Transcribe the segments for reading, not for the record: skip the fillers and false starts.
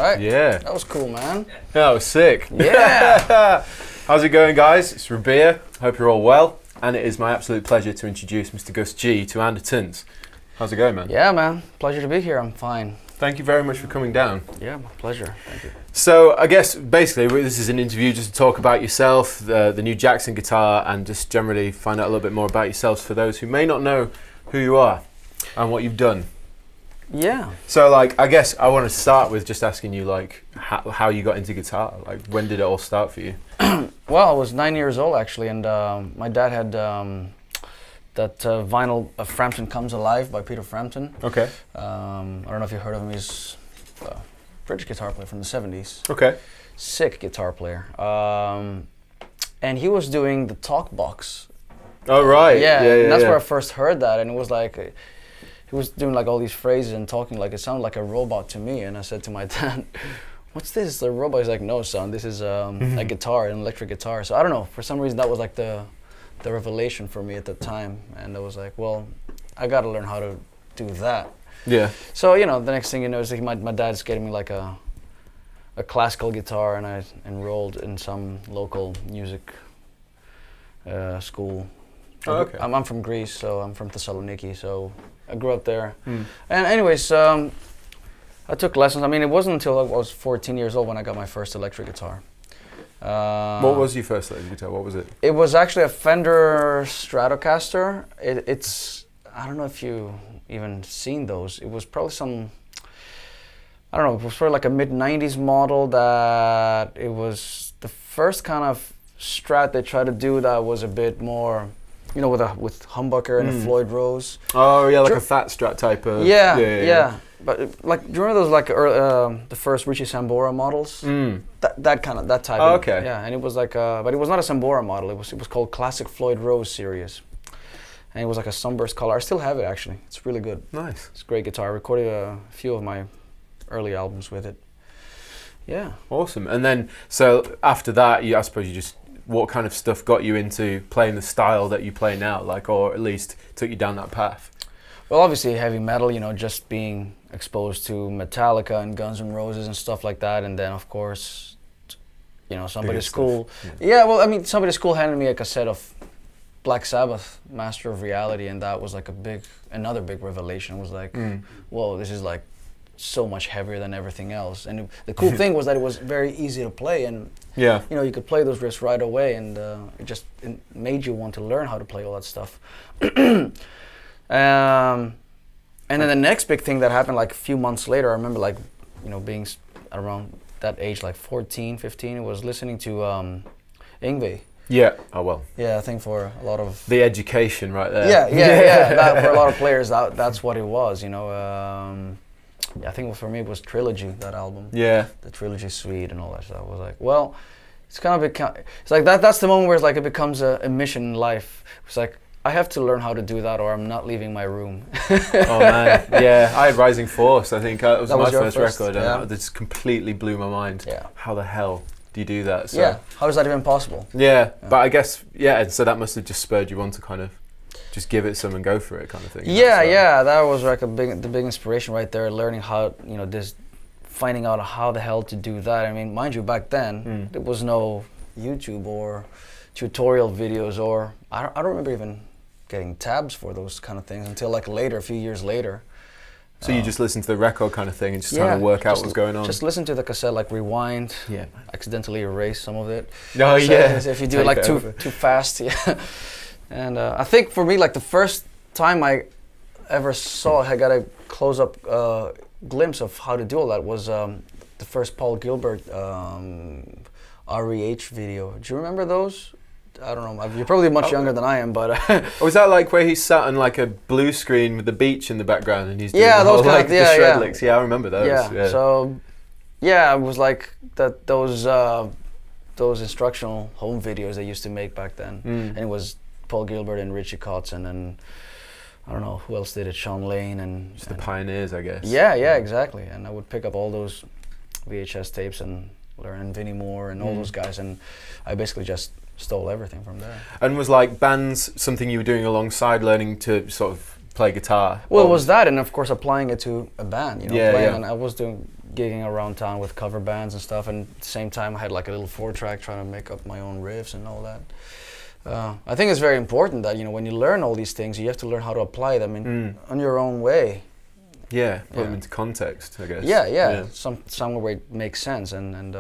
right? Yeah. That was cool, man. That was sick. Yeah. How's it going, guys? It's Rabea. Hope you're all well. And it is my absolute pleasure to introduce Mr. Gus G to Andertons. How's it going, man? Yeah, man. Pleasure to be here. I'm fine. Thank you very much for coming down. Yeah, my pleasure. Thank you. So I guess basically this is an interview just to talk about yourself, the new Jackson guitar, and just generally find out a little bit more about yourselves for those who may not know who you are and what you've done. Yeah. So like, I guess I want to start with just asking you like how you got into guitar. Like, when did it all start for you? Well, I was 9 years old actually, and my dad had that vinyl of Frampton Comes Alive by Peter Frampton. Okay. I don't know if you heard of him. He's a British guitar player from the 70s. Okay. Sick guitar player. And he was doing the talk box. Oh right. Yeah, and that's where I first heard that, and it was like he was doing like all these phrases and talking like it sounded like a robot to me. And I said to my dad, "What's this? A robot?" He's like, "No, son, this is a guitar, an electric guitar." So I don't know. For some reason, that was like the revelation for me at the time, and I was like, "Well, I got to learn how to do that." Yeah. So you know, the next thing you know is like my dad's getting me like a classical guitar, and I enrolled in some local music school. Oh, okay. I'm from Greece, so I'm from Thessaloniki, so I grew up there. And anyways, I took lessons. I mean, it wasn't until I was 14 years old when I got my first electric guitar. What was your first electric guitar? What was it? It was actually a Fender Stratocaster. It's I don't know if you even seen those. It was probably some, I don't know, it was probably like a mid-90s model that it was the first kind of Strat they tried to do that was a bit more, you know, with humbucker and a Floyd Rose. Oh yeah, like a fat Strat type of. Yeah. But like, do you remember those like the first Richie Sambora models? That type. Oh, okay. Yeah, and it was like, but it was not a Sambora model. It was called Classic Floyd Rose series, and it was like a sunburst color. I still have it actually. It's really good. Nice. It's a great guitar. I recorded a few of my early albums with it. Yeah. Awesome. And then so after that, I suppose you just. What kind of stuff got you into playing the style that you play now, like, or at least took you down that path? Well, obviously heavy metal, you know, just being exposed to Metallica and Guns N' Roses and stuff like that, and then of course, you know, somebody's school. Yeah, well, I mean, somebody's school handed me a cassette of Black Sabbath, Master of Reality, and that was like another big revelation. It was like, whoa, this is like so much heavier than everything else. And the cool thing was that it was very easy to play, and you know, you could play those riffs right away, and it made you want to learn how to play all that stuff. And then the next big thing that happened like a few months later, I remember like, you know, being around that age, like 14, 15, was listening to Yngwie. Yeah. Oh well. Yeah, I think for a lot of the education right there. Yeah. That, for a lot of players, that's what it was. You know. I think for me it was Trilogy, that album. Yeah. The Trilogy Suite and all that stuff. I was like, well, it's kind of it's like that's the moment where it's like it becomes a mission in life. It's like I have to learn how to do that, or I'm not leaving my room. Oh man, yeah. I had Rising Force. I think that was my first record, yeah. and it just completely blew my mind. Yeah. How the hell do you do that? So, yeah. How is that even possible? Yeah. But I guess so that must have just spurred you on to kind of just give it some and go for it kind of thing. Yeah, that was like the big inspiration right there. Learning how, you know, finding out how the hell to do that. I mean, mind you, back then there was no YouTube or tutorial videos, or I don't remember even getting tabs for those kind of things until like later, a few years later. So you just listen to the record kind of thing and just trying to work out what's going on? Just listen to the cassette, like rewind, accidentally erase some of it. Oh yeah. If you do it like too fast, And I think for me, like the first time I ever I got a close-up glimpse of how to do all that was the first Paul Gilbert REH video. Do you remember those? I don't know. You're probably much younger than I am, but. Was that like where he sat on like a blue screen with the beach in the background and he's doing those whole, kind like of, the shred licks? Yeah, I remember those. Yeah. So, yeah, it was like those instructional home videos they used to make back then, and it was Paul Gilbert and Richie Kotzen, and I don't know who else did it, Sean Lane, and just the pioneers, I guess. Yeah, exactly. And I would pick up all those VHS tapes and learn, and Vinnie Moore and all those guys, and I basically just stole everything from there. And was like bands something you were doing alongside learning to sort of play guitar? Well, it was that, and of course applying it to a band. You know, Yeah, playing, yeah. and I was gigging around town with cover bands and stuff, and at the same time I had like a little 4-track trying to make up my own riffs and all that. I think it's very important that, you know, when you learn all these things, you have to learn how to apply them on your own way. Yeah, put them into context, I guess. Yeah. Somewhere where it makes sense, and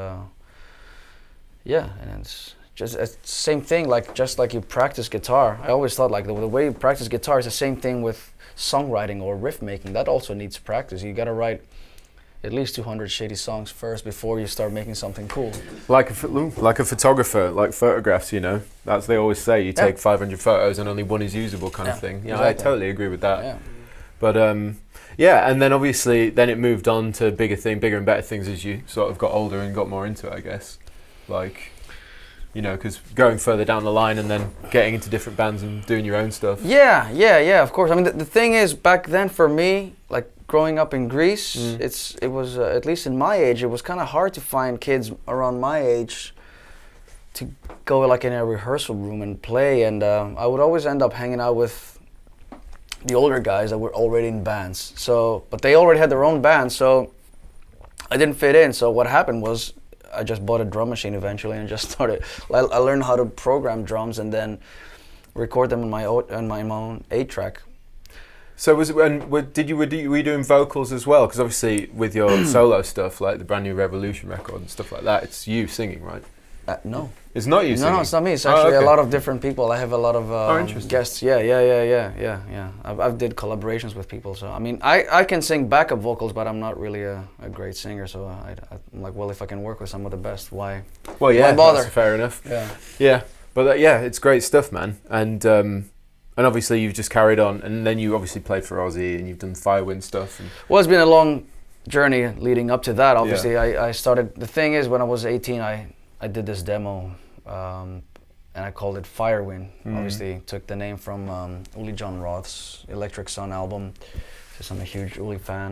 it's just the same thing. Like just like you practice guitar, I always thought like the way you practice guitar is the same thing with songwriting or riff making. That also needs practice. You got to write at least 200 shitty songs first before you start making something cool. Like a photographer, like photographs, you know. That's they always say. You take 500 photos and only one is usable, kind of thing. Yeah, exactly. I totally agree with that. Yeah. But yeah, and then obviously then it moved on to bigger and better things as you sort of got older and got more into it, I guess. Like, you know, because going further down the line and then getting into different bands and doing your own stuff. Yeah, of course. I mean, the thing is, back then for me, like growing up in Greece, it was at least in my age, it was kind of hard to find kids around my age to go like in a rehearsal room and play, and I would always end up hanging out with the older guys that were already in bands. So, but they already had their own band, so I didn't fit in. So what happened was I just bought a drum machine eventually and just started. I learned how to program drums and then record them on my own 8-track. So were you doing vocals as well? Because obviously with your solo stuff, like the Brand New Revolution record and stuff like that, it's you singing, right? No. It's not you singing? No, it's not me. It's actually a lot of different people. I have a lot of guests. Yeah. I've did collaborations with people. So I mean, I can sing backup vocals, but I'm not really a great singer. So I'm like, well, if I can work with some of the best, why? Well, yeah, why bother? That's fair enough. Yeah. But it's great stuff, man. And obviously you've just carried on, and then you obviously played for Ozzy, and you've done Firewind stuff. Well, it's been a long journey leading up to that. Obviously, I started. The thing is, when I was 18, I did this demo, and I called it Firewind. Obviously, took the name from Uli John Roth's Electric Sun album, because I'm a huge Uli fan.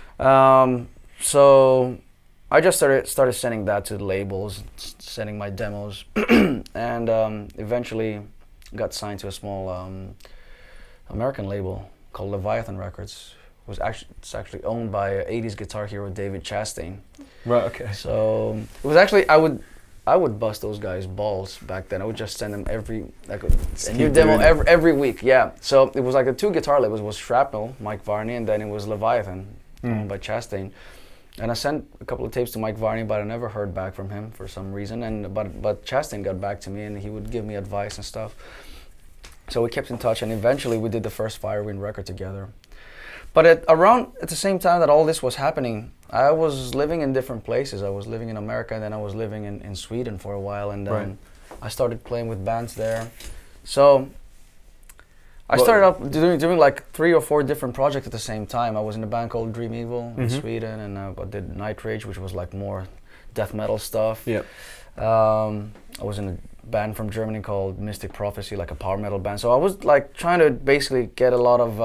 So I just started sending that to the labels, sending my demos, and eventually got signed to a small American label called Leviathan Records. It's actually owned by 80s guitar hero David Chastain. Right. Okay. So it was actually I would bust those guys' balls back then. I would just send them a new demo every week. Yeah. So it was like the 2 guitar labels was Shrapnel, Mike Varney, and then it was Leviathan, owned by Chastain. And I sent a couple of tapes to Mike Varney, but I never heard back from him for some reason. But Chastain got back to me, and he would give me advice and stuff. So we kept in touch, and eventually we did the first Firewind record together. But at the same time that all this was happening, I was living in different places. I was living in America, and then I was living in Sweden for a while, and then I started playing with bands there. So I started up doing like 3 or 4 different projects at the same time. I was in a band called Dream Evil in Sweden, and I did Night Rage, which was like more death metal stuff. Yeah. I was in a band from Germany called Mystic Prophecy, like a power metal band. So I was like trying to basically get a lot of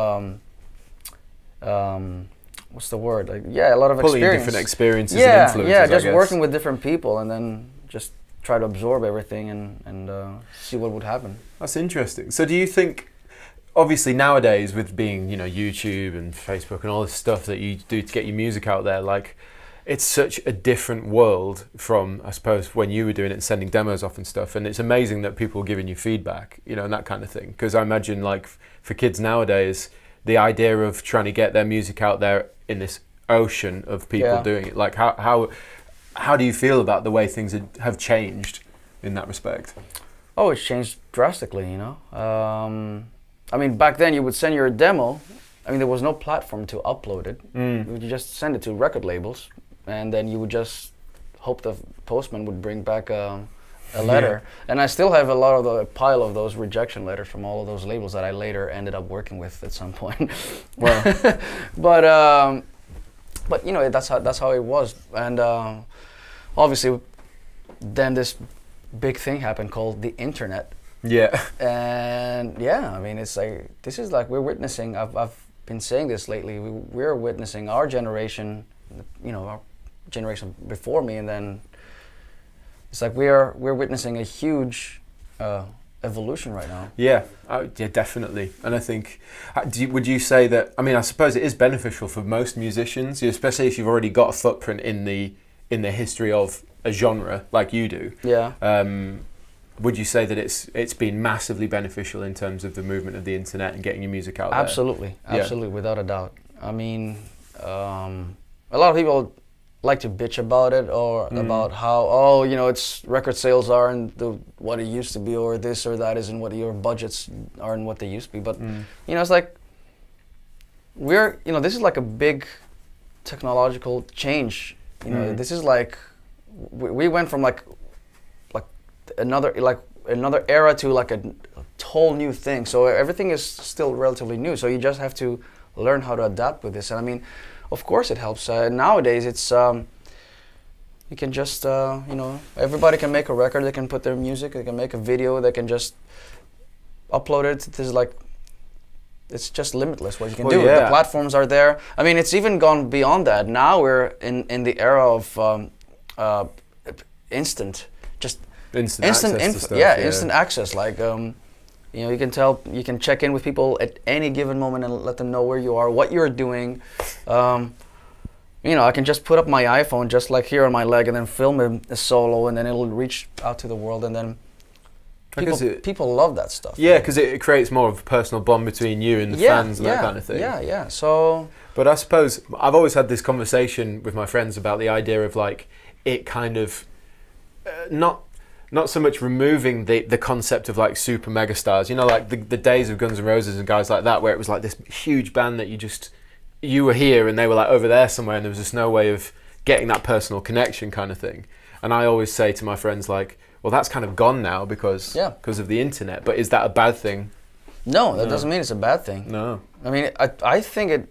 what's the word? Like, a lot of experience. Different experiences and influences. Yeah, just working with different people, and then just try to absorb everything and see what would happen. That's interesting. So do you think, obviously nowadays with being, you know, YouTube and Facebook and all this stuff that you do to get your music out there, like, it's such a different world from, I suppose, when you were doing it and sending demos off and stuff. And it's amazing that people are giving you feedback, you know, and that kind of thing. Because I imagine, like, for kids nowadays, the idea of trying to get their music out there in this ocean of people doing it, like, how do you feel about the way things have changed in that respect? Oh, it's changed drastically, you know. I mean, back then you would send your demo. I mean, there was no platform to upload it. You would just send it to record labels, and then you would just hope the postman would bring back a letter. And I still have a pile of those rejection letters from all of those labels that I later ended up working with at some point. Well, but you know, that's how it was. And obviously, then this big thing happened called the internet. Yeah. And I mean, it's like, this is like, we're witnessing, I've been saying this lately, we're witnessing our generation, you know, our generation before me, and then it's like we're witnessing a huge evolution right now. Yeah, yeah, definitely. And I think, would you say that? I mean, I suppose it is beneficial for most musicians, especially if you've already got a footprint in the history of a genre like you do. Yeah. Would you say that it's been massively beneficial in terms of the movement of the internet and getting your music out there? Absolutely, absolutely, without a doubt. I mean, a lot of people like to bitch about it, or about how, it's record sales aren't what it used to be, or this or that isn't what your budgets aren't what they used to be. But it's like this is like a big technological change. This is like we went from like another era to like a whole new thing. So everything is still relatively new. So you just have to learn how to adapt with this. And I mean, of course it helps. Nowadays it's you can just everybody can make a record. They can put their music. They can make a video. They can just upload it. It's just limitless what you can do. Yeah. The platforms are there. I mean, it's even gone beyond that. Now we're in the era of instant access. Like you can check in with people at any given moment and let them know where you are, what you're doing. I can just put up my iPhone just like here on my leg and then film a solo, and then it'll reach out to the world, and then people love that stuff. Yeah, because it creates more of a personal bond between you and the fans and that kind of thing. Yeah. So, but I suppose I've always had this conversation with my friends about the idea of like it kind of not so much removing the concept of like super mega stars, like the days of Guns N' Roses and guys like that, where it was like this huge band that you were here and they were like over there somewhere, and there was just no way of getting that personal connection kind of thing. And I always say to my friends, like, well, that's kind of gone now because of the internet. But is that a bad thing? No, that doesn't mean it's a bad thing. No. I mean, I think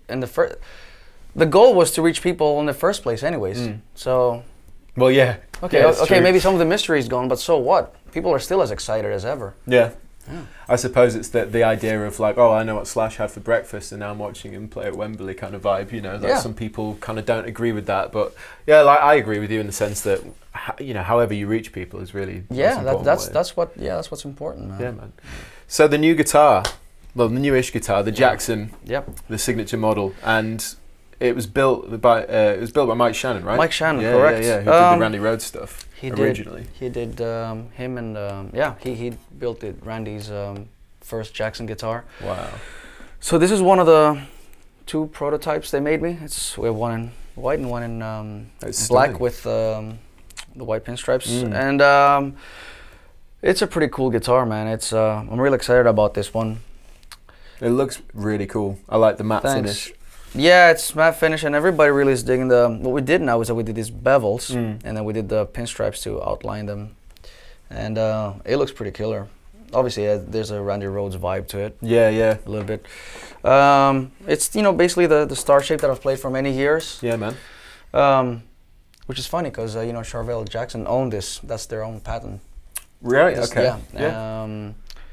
the goal was to reach people in the first place anyways. So... Well, yeah. Okay, maybe some of the mystery is gone, but so what? People are still as excited as ever. Yeah. I suppose it's the idea of like, oh, I know what Slash had for breakfast, and now I'm watching him play at Wembley kind of vibe. Some people kind of don't agree with that, but like I agree with you in the sense that however you reach people is really that's what's important, man. Yeah, man. So the new guitar, the newish guitar, the Jackson, the signature model, and it was built by Mike Shannon, right? Mike Shannon, correct. Yeah, who did the Randy Rhoads stuff originally. He did him and he built Randy's first Jackson guitar. Wow. So this is one of the 2 prototypes they made me. We have one in white and one in black with the white pinstripes, and it's a pretty cool guitar, man. I'm really excited about this one. It looks really cool. I like the matte finish. Yeah, it's matte finish, and everybody really is digging what we did now is that we did these bevels, and then we did the pinstripes to outline them, and it looks pretty killer. Obviously, there's a Randy Rhoads vibe to it. Yeah, a little bit. It's basically the star shape that I've played for many years. Yeah, man. Which is funny because Charvel Jackson owned this. That's their own patent. Right. Okay. Yeah.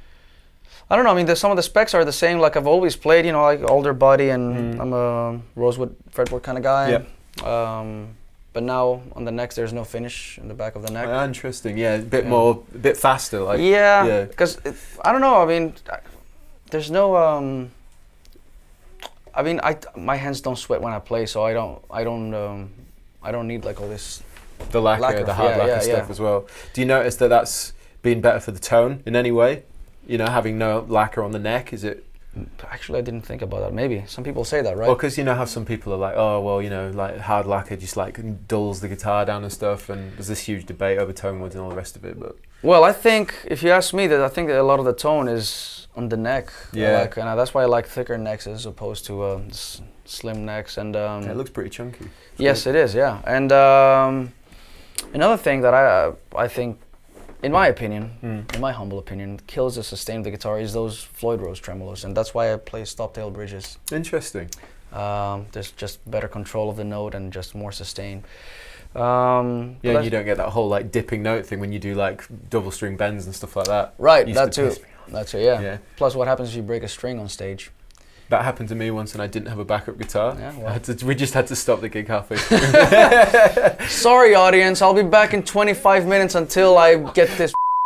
I don't know. I mean, some of the specs are the same. Like I've always played, like older body, and I'm a rosewood fretboard kind of guy. Yeah. But now on the necks, there's no finish in the back of the neck. Interesting. Yeah, a bit faster. Like. Yeah. Because I don't know. I mean, there's no. I mean, my hands don't sweat when I play, so I don't need like all this. The lacquer, the hard lacquer stuff as well. Do you notice that that's been better for the tone in any way? Having no lacquer on the neck, is it? Actually, I didn't think about that. Maybe some people say that, right? Well, because how some people are like, oh, well, like hard lacquer just like dulls the guitar down and stuff, and there's this huge debate over tone woods and all the rest of it. But well, I think if you ask me, I think that a lot of the tone is on the neck. Yeah. And that's why I like thicker necks as opposed to slim necks. And it looks pretty chunky. Yes, it is. Yeah. And another thing that I think, in my opinion, in my humble opinion, kills the sustain of the guitar is those Floyd Rose tremolos, and that's why I play stop-tail bridges. Interesting. There's just better control of the note and just more sustain. Yeah, you don't get that whole like dipping note thing when you do like double string bends and stuff like that. Right, that too. Yeah. Plus, what happens if you break a string on stage? That happened to me once, and I didn't have a backup guitar. Yeah, well. We just had to stop the gig halfway through. Sorry, audience. I'll be back in 25 minutes until I get this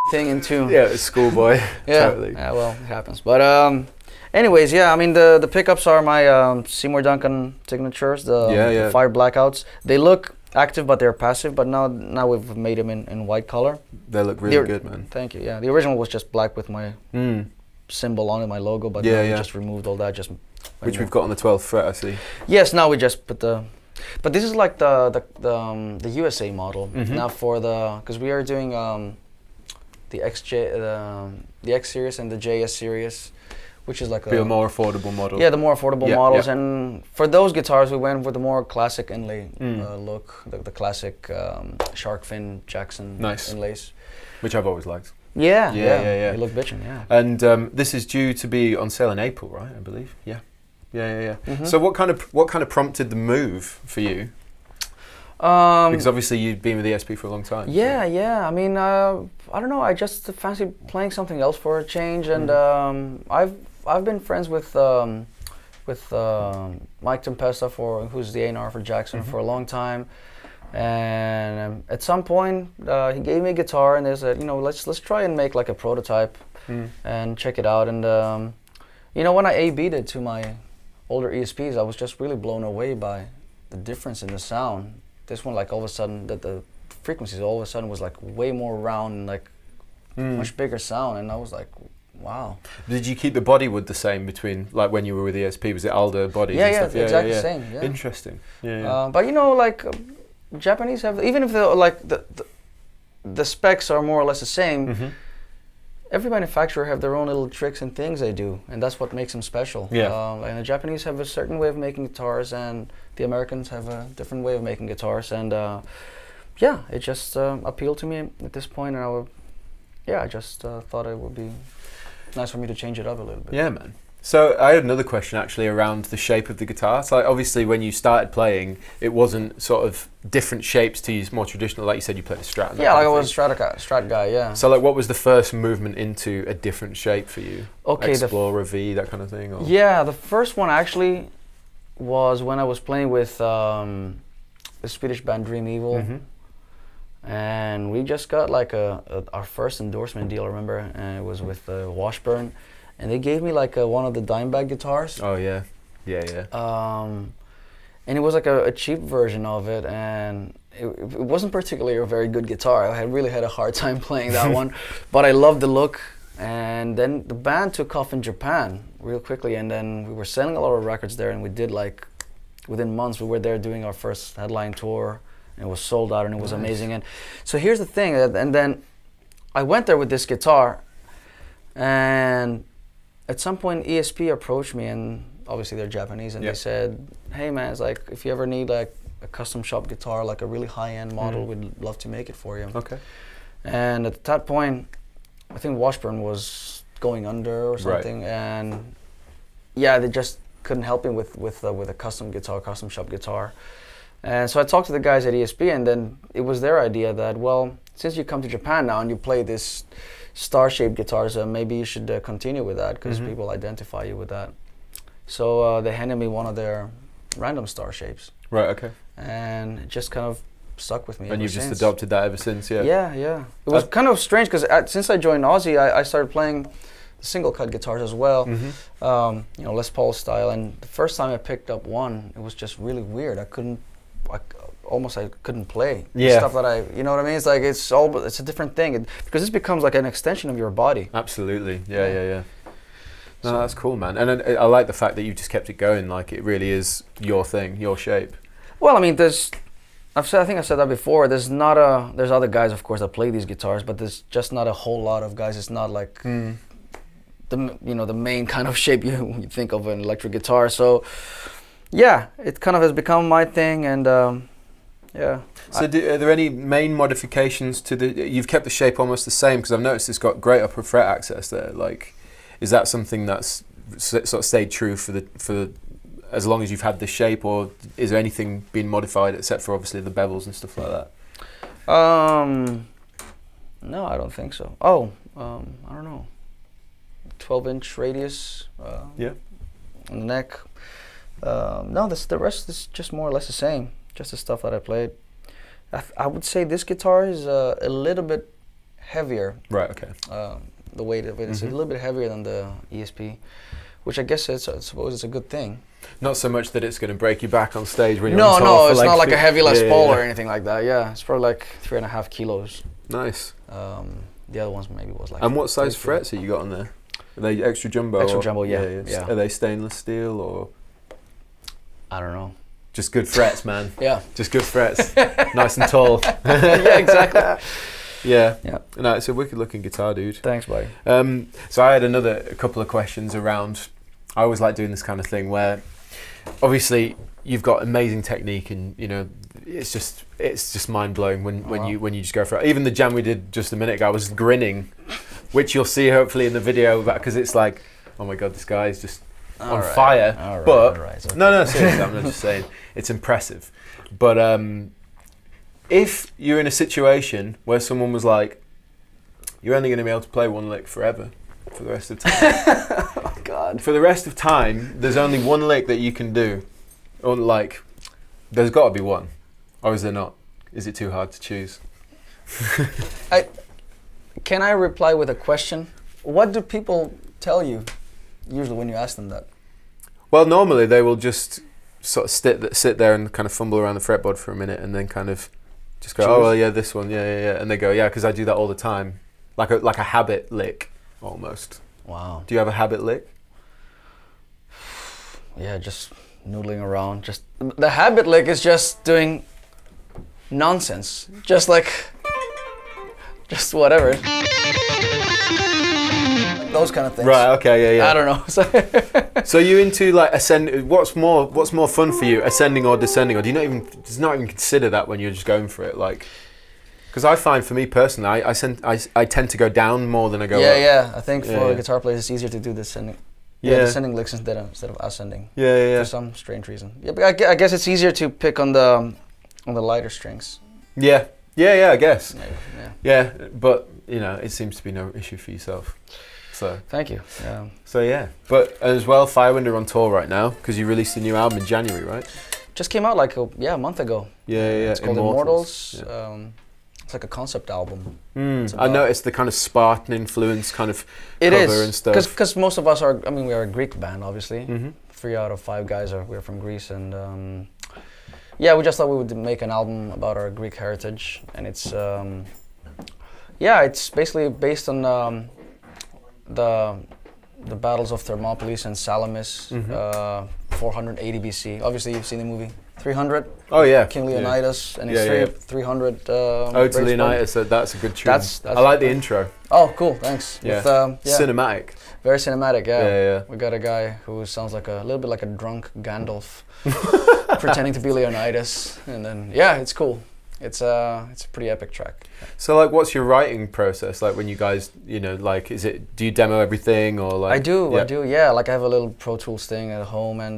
thing into Yeah, it's schoolboy. yeah. Totally. Yeah, well, it happens. But anyways, yeah, I mean the pickups are my Seymour Duncan signatures, the Fire Blackouts. They look active, but they're passive. But now we've made them in white color. They look really good, man. Thank you. Yeah, the original was just black with my symbol on it, my logo. But now we just removed all that. Just which we've got on the 12th fret, I see. Yes, now we just put the. But this is like the USA model. Now for because we are doing the the X series and the JS series, which is like a more affordable model. Yeah, the more affordable models. And for those guitars, we went with the more classic inlay look, the classic shark fin Jackson inlays, which I've always liked. Yeah. They look bitchin', yeah. And this is due to be on sale in April, right? I believe. Yeah. So what kind of prompted the move for you? Because obviously you've been with ESP for a long time. Yeah. I mean, I don't know. I just fancy playing something else for a change, and I've been friends with Mike Tempesta who's the A&R for Jackson for a long time, and at some point he gave me a guitar and they said, let's try and make like a prototype and check it out. And when I A/B'd it to my older ESPs, I was just really blown away by the difference in the sound. This one, like all of a sudden, the frequencies all of a sudden was like way more round and like much bigger sound, and I was like, wow. Did you keep the body wood the same between like when you were with ESP? Was it Alder bodies? Yeah, and stuff? Exactly the same. Yeah. Interesting. But like Japanese have, even if the specs are more or less the same. Every manufacturer have their own little tricks and things they do, and that's what makes them special. And the Japanese have a certain way of making guitars, and the Americans have a different way of making guitars. And it just appealed to me at this point, and I just thought it would be nice for me to change it up a little bit. Yeah, man. So I had another question actually around the shape of the guitar. So obviously when you started playing, it wasn't sort of different shapes to use more traditional, like you said, you played a Strat. Yeah, like I was a Strat guy, yeah. So like what was the first movement into a different shape for you? Okay, Explorer V, that kind of thing? Or? Yeah, the first one actually was when I was playing with the Swedish band Dream Evil. And we just got like our first endorsement deal, I remember, and it was with Washburn. And they gave me like one of the Dimebag guitars. Oh yeah. And it was like a cheap version of it, and it wasn't particularly a very good guitar. I really had a hard time playing that one, but I loved the look. And then the band took off in Japan real quickly, and then we were selling a lot of records there, and we did like, within months we were there doing our first headline tour, and it was sold out, and it was amazing. And so here's the thing, and then I went there with this guitar, and at some point ESP approached me, and obviously they're Japanese, and they said, hey man, it's like if you ever need like a custom shop guitar, like a really high-end model, we'd love to make it for you. Okay. And at that point, I think Washburn was going under or something, and they just couldn't help me with a custom shop guitar. And so I talked to the guys at ESP, and then it was their idea that, well, since you come to Japan now and you play this star-shaped guitars, maybe you should continue with that, because people identify you with that. So they handed me one of their random star shapes. Right, okay. And it just kind of stuck with me. And you've just adopted that ever since, yeah? Yeah. It was kind of strange, because since I joined Ozzy, I started playing the single-cut guitars as well, Les Paul style. And the first time I picked up one, it was just really weird. I couldn't play stuff that you know what I mean? It's like it's a different thing, because this becomes like an extension of your body. Absolutely, yeah. No, that's cool, man. And I like the fact that you've just kept it going. Like it really is your thing, your shape. Well, I mean, I think I've said that before. There's other guys, of course, that play these guitars, but there's just not a whole lot of guys. It's not like the main kind of shape you think of an electric guitar. So yeah, it kind of has become my thing, and yeah. So are there any main modifications to you've kept the shape almost the same, because I've noticed it's got great upper fret access there. Like, is that something that's sort of stayed true for as long as you've had the shape, or is there anything being modified except for obviously the bevels and stuff like that? No, I don't think so. I don't know. 12-inch radius. On the neck. No, the rest is just more or less the same. Just the stuff that I played. I would say this guitar is a little bit heavier. Right. Okay. The weight of it is a little bit heavier than the ESP, which I guess I suppose it's a good thing. Not so much that it's going to break your back on stage when you're No, on tour no, for it's like not like a heavy Les Paul or anything like that. Yeah, it's probably like 3.5 kilos. Nice. The other ones maybe was like. And what size frets have you got on there? Are they extra jumbo? Extra jumbo, yeah. Are they stainless steel or? I don't know. Just good frets, man. Yeah. Just good frets. Nice and tall. Yeah, exactly. Yeah. Yeah. No, it's a wicked looking guitar, dude. Thanks, buddy. So I had a couple of questions around. I always like doing this kind of thing where, obviously, you've got amazing technique, and you know, it's just mind blowing when you just go for it. Even the jam we did just a minute ago, I was grinning, which you'll see hopefully in the video, because it's like, oh my god, this guy is just on fire. Okay. No, seriously, I'm not just saying it's impressive. But if you're in a situation where someone was like, you're only going to be able to play one lick forever for the rest of time. Oh God. For the rest of time, there's only one lick that you can do. Or like, there's got to be one. Or is there not? Is it too hard to choose? Can I reply with a question? What do people tell you usually when you ask them that? Well, normally they will just sort of sit there and kind of fumble around the fretboard for a minute and then kind of just go, oh, well, yeah, this one, yeah. And they go, yeah, because I do that all the time. Like a habit lick, almost. Wow. Do you have a habit lick? Yeah, just noodling around. Just the habit lick is just doing nonsense. Just whatever. Those kind of things. Right. Okay. Yeah. I don't know. So you into like ascend? What's more fun for you, ascending or descending, or do you not even consider that when you're just going for it? Like, because I find for me personally, I tend to go down more than I go up. Yeah. I think for guitar players, it's easier to do descending. Yeah, descending licks instead of ascending. Yeah. For some strange reason. Yeah, but I guess it's easier to pick on the lighter strings. Yeah. I guess. Maybe, yeah, but you know, it seems to be no issue for yourself. So thank you. Yeah. So yeah, but as well, Firewind are on tour right now because you released a new album in January, right? Just came out like a month ago. Yeah. It's called Immortals. Yeah. It's like a concept album. I noticed the kind of Spartan influence kind of it cover is, and stuff. Because most of us are, I mean, we are a Greek band, obviously. 3 out of 5 guys we're from Greece, and yeah, we just thought we would make an album about our Greek heritage, and it's it's basically based on the battles of Thermopylae and Salamis, 480 BC. Obviously, you've seen the movie 300. Oh yeah, King Leonidas, and it's 300. Oh, to Leonidas, that's a good tune. That's I like the intro. Oh, cool, thanks. Yeah. With, cinematic. Very cinematic, yeah. We got a guy who sounds like a little bit like a drunk Gandalf, pretending to be Leonidas, and then it's cool. It's a pretty epic track. So like, what's your writing process like when you guys, you know, like, do you demo everything or like? I do. Like I have a little Pro Tools thing at home, and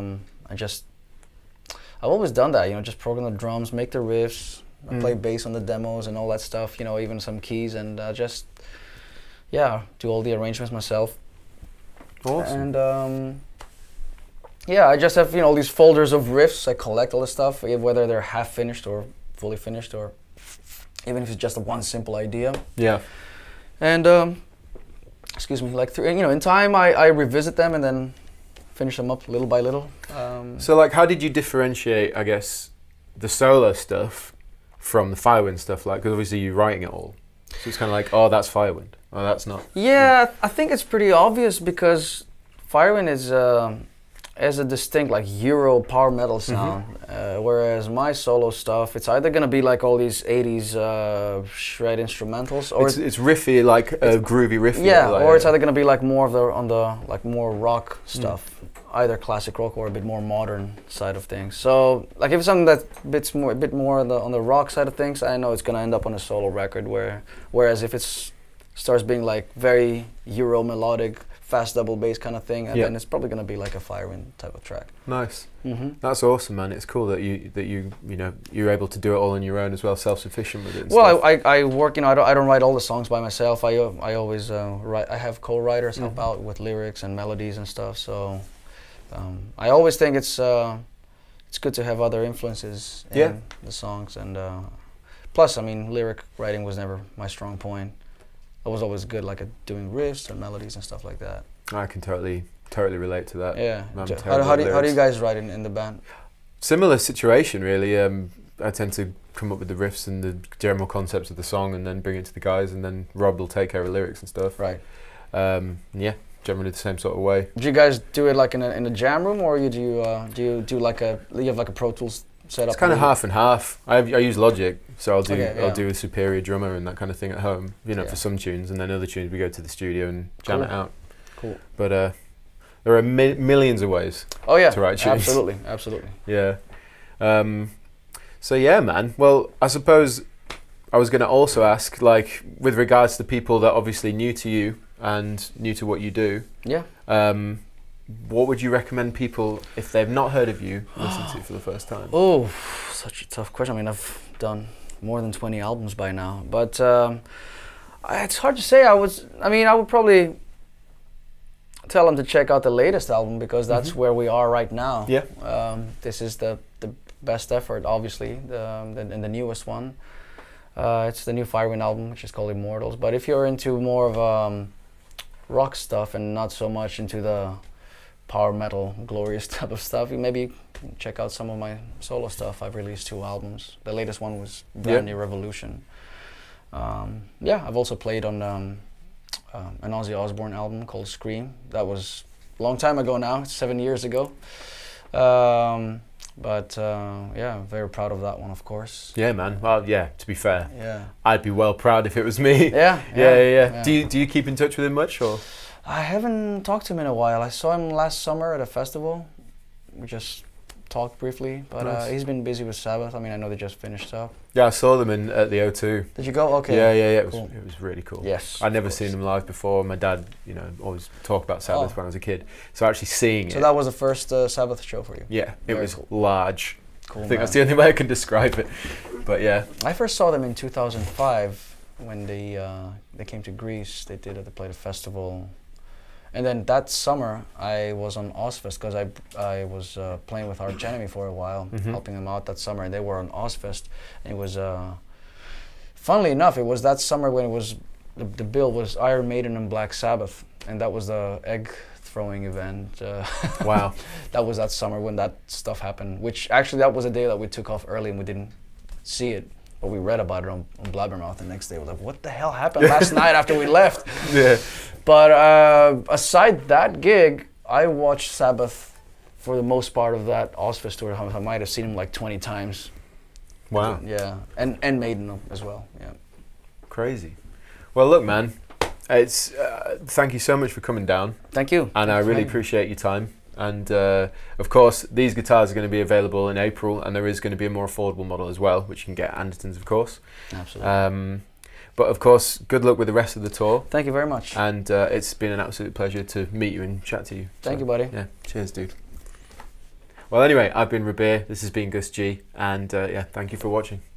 I've always done that, you know, just program the drums, make the riffs, I play bass on the demos and all that stuff, you know, even some keys, and just do all the arrangements myself. Awesome. And I just have, you know, all these folders of riffs. I collect all the stuff, whether they're half finished or fully finished, or even if it's just one simple idea. Yeah. And excuse me, like in time I revisit them and then finish them up little by little. So like, how did you differentiate, I guess, the solo stuff from the Firewind stuff? Like, because obviously you're writing it all, so it's kind of like, oh, that's Firewind, oh, that's not. Yeah, I think it's pretty obvious because Firewind is as a distinct like Euro power metal sound, whereas my solo stuff, it's either gonna be like all these 80s shred instrumentals, or it's riffy, like a groovy riffy. Yeah, or it's either gonna be like more of the more rock stuff, either classic rock or a bit more modern side of things. So like if it's something that's a bit more on the rock side of things, I know it's gonna end up on a solo record. Whereas if it starts being like very Euro melodic, fast double bass kind of thing, and then it's probably going to be like a Firewind type of track. Nice. That's awesome, man. It's cool that you're able to do it all on your own as well, self-sufficient with it. And well, I work, you know, I don't write all the songs by myself. I always write. I have co-writers help out with lyrics and melodies and stuff. So I always think it's good to have other influences in the songs, and Plus, I mean, lyric writing was never my strong point. I was always good like at doing riffs and melodies and stuff like that. I can totally relate to that. Yeah. How do you guys write in the band? Similar situation, really. I tend to come up with the riffs and the general concepts of the song, and then bring it to the guys, and then Rob will take care of lyrics and stuff. Right. Yeah, generally the same sort of way. Do you guys do it like in a jam room, or do you do like you have like a Pro Tools setup? It's kind of half and half. I use Logic, so I'll Okay, do a superior drummer and that kind of thing at home, you know, for some tunes, and then other tunes we go to the studio and jam it out. Cool. But there are millions of ways. Oh yeah, to write tunes. Absolutely. Yeah. So yeah, man. Well, I suppose I was going to also ask, like, with regards to people that are obviously new to you and new to what you do. Yeah. What would you recommend people, if they've not heard of you, listen to for the first time? Oh, such a tough question. I mean, I've done more than 20 albums by now, but it's hard to say. I would probably tell them to check out the latest album, because that's where we are right now. Yeah. This is the best effort, obviously, and the newest one. It's the new Firewind album, which is called Immortals. But if you're into more of rock stuff and not so much into the power metal, glorious type of stuff, you maybe check out some of my solo stuff. I've released 2 albums. The latest one was Brand New Revolution. Yeah, I've also played on an Ozzy Osbourne album called Scream. That was a long time ago now, 7 years ago. But yeah, I'm very proud of that one, of course. Yeah, man. Well, yeah, to be fair, yeah, I'd be well proud if it was me. Yeah. Do you keep in touch with him much, or? I haven't talked to him in a while. I saw him last summer at a festival. We just talked briefly, but nice. He's been busy with Sabbath. I mean, I know they just finished up. Yeah, I saw them at the O2. Did you go? Okay. Yeah. It cool. was really cool. Yes. I'd never seen them live before. My dad, always talked about Sabbath when I was a kid. So actually seeing it. So that was the first Sabbath show for you? Yeah, it was cool. large. Cool, I think that's the only way I can describe it. But yeah. I first saw them in 2005 when they came to Greece. They played a festival. And then that summer, I was on Ozfest, because I was playing with Arch Enemy for a while, helping them out that summer, and they were on Ozfest. And it was, funnily enough, it was that summer when it was, the bill was Iron Maiden and Black Sabbath, and that was the egg throwing event. Wow. That was that summer when that stuff happened, which actually that was a day that we took off early and we didn't see it. But we read about it on Blabbermouth the next day. We're like, what the hell happened last night after we left? Yeah. But aside that gig, I watched Sabbath for the most part of that Ozfest tour. I might have seen them like 20 times. Wow. Yeah, and Maiden as well. Yeah. Crazy. Well, look, man, it's thank you so much for coming down. Thank you. And I really appreciate your time. And of course, these guitars are going to be available in April, and there is going to be a more affordable model as well, which you can get at Andertons, of course. Absolutely. But of course, good luck with the rest of the tour. Thank you very much. And it's been an absolute pleasure to meet you and chat to you. Thank you, buddy. Yeah, cheers, dude. Well, anyway, I've been Rabea. This has been Gus G, and yeah, thank you for watching.